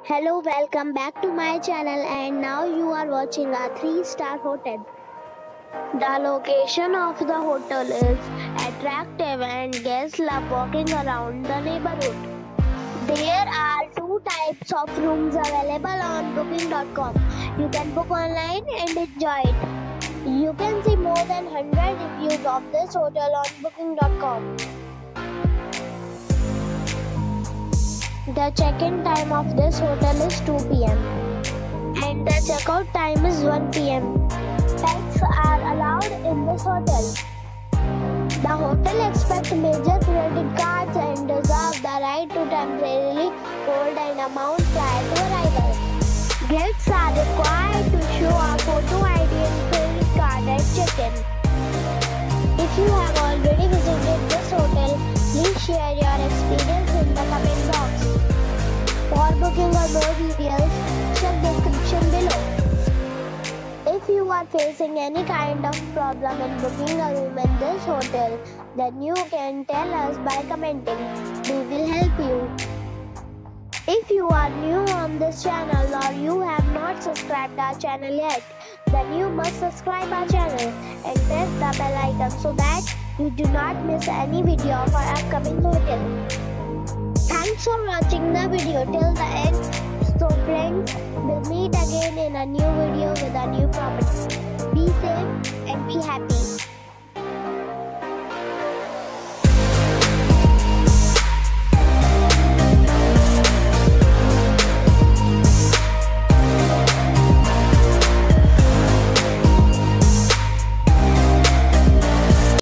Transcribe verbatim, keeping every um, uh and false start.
Hello, welcome back to my channel, and now you are watching a three star hotel. The location of the hotel is attractive and guests love walking around the neighborhood. There are two types of rooms available on booking dot com. You can book online and enjoy it. You can see more than one hundred reviews of this hotel on booking dot com. The check-in time of this hotel is two p m and the check-out time is one p m Pets are allowed in this hotel. The hotel accepts major credit cards and reserves the right to temporarily hold an amount prior to arrival. Guests are required to show a photo I D and credit card at check-in. If you have already visited this hotel, please share your experience in the comment box. For booking or more details, check description below. If you are facing any kind of problem in booking a room in this hotel, then you can tell us by commenting. We will help you. If you are new on this channel or you have not subscribed our channel yet, then you must subscribe our channel and press the bell icon so that you do not miss any video of our upcoming hotel. Thanks for watching the video till the end. So friends, we'll meet again in a new video with a new property. Be safe and be happy.